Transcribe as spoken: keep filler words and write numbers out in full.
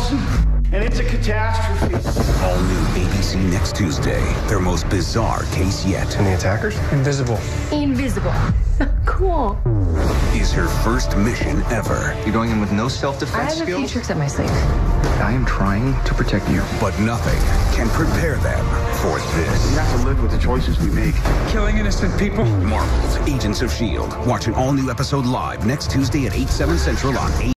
Wilson, and it's a catastrophe. All new A B C next Tuesday. Their most bizarre case yet. And the attackers? Invisible. Invisible. Cool. Is her first mission ever. You're going in with no I self-defense have a skills? few tricks up my sleeve. I am trying to protect you. But nothing can prepare them for this. We have to live with the choices we make. Killing innocent people? Marvel's Agents of S H I E L D. Watch an all-new episode live next Tuesday at eight, seven Central on A B C.